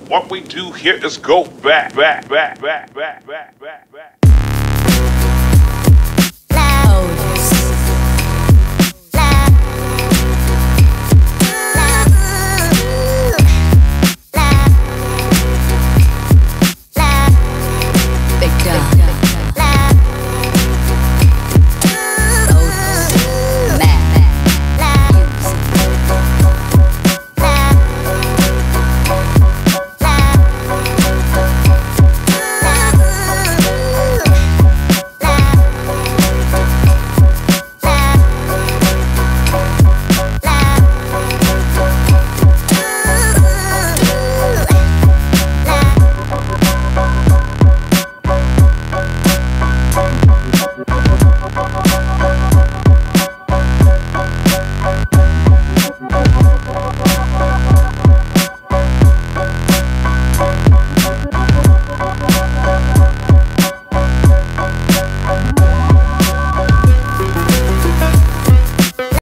What we do here is go back, back, back, back, back, back, back, back.